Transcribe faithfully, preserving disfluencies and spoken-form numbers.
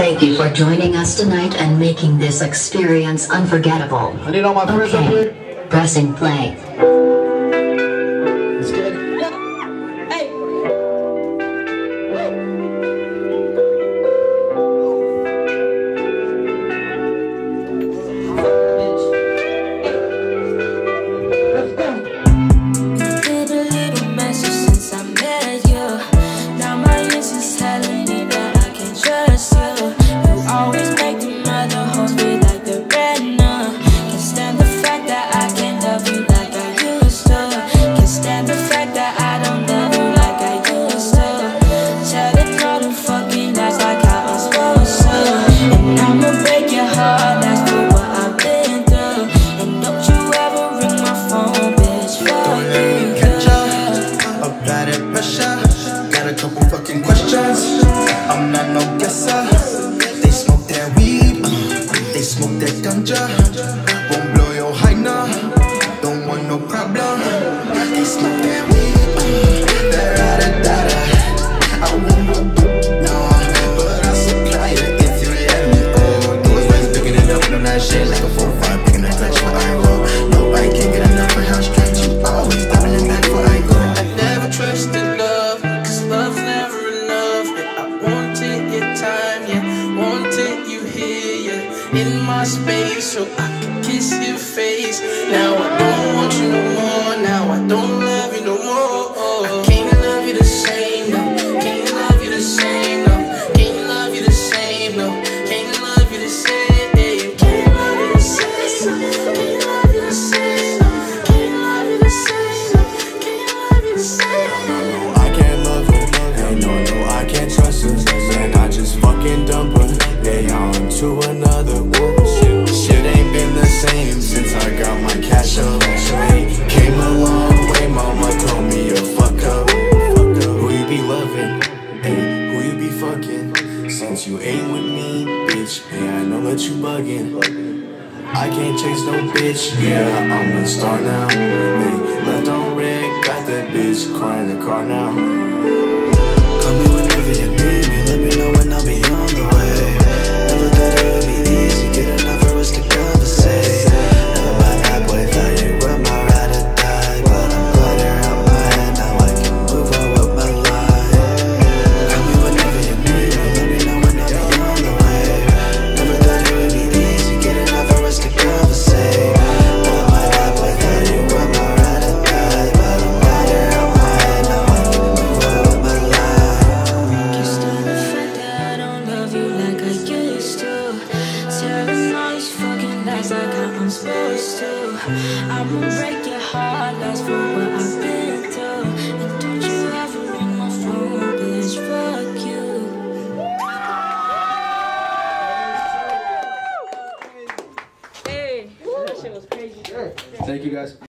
Thank you for joining us tonight and making this experience unforgettable. I need all my friends up here. Okay, pressing play. Let's get it. Got a couple fucking questions. I'm not no guesser. They smoke that weed, uh, they smoke that ganja. Won't blow your high now. Don't want no problem. They smoke that weed, uh, that rada dada. I won't go no, but I'll supply it if you let me. Oh, those friends picking it up on that shit like a four five, picking that clutch for I go. No, I can't get enough for how straight you always doubling back for I go. I never trusted. Love's never enough, yeah, I wanted your time, yeah, wanted you here, yeah, in my space, so I could kiss your face. Now I don't want you no more, now I don't love you no more. I can't love you the same, no, can't love you the same, no, can't love you the same, no, can't love you the same, can't love you the same, no, can't love you the same, no, can't love you the same, no, can't love you the same. And I just fucking dump her, yeah, on to another one. Shit, shit ain't been the same since I got my cash up. Hey, came a long way, mama told me a fuck up. Who you be loving? Hey, who you be fucking? Since you ain't with me, bitch, hey, I know that you bugging. I can't chase no bitch, yeah, I'm a star now. Hey, left on red, got that bitch crying in the car now. Call me whenever you need me, let me know when I'll be on the way. Never thought it would be easy, get enough for us to conversate. Never mind that boy, thought you were my ride or die, but I'm glad you're out my head, now I can move on with my life. Call me whenever you need me, let me know when I'll be on the way. Never thought it would be easy, get enough for us to conversate. Never mind that boy, thought you were my ride or die, but I'm glad you're out my head, now I can move on with my life. Like I'm supposed to. I'ma break your heart, that's for what I've been through. And don't you ever ring my phone, bitch, fuck you. Hey, that shit was crazy. Thank you guys.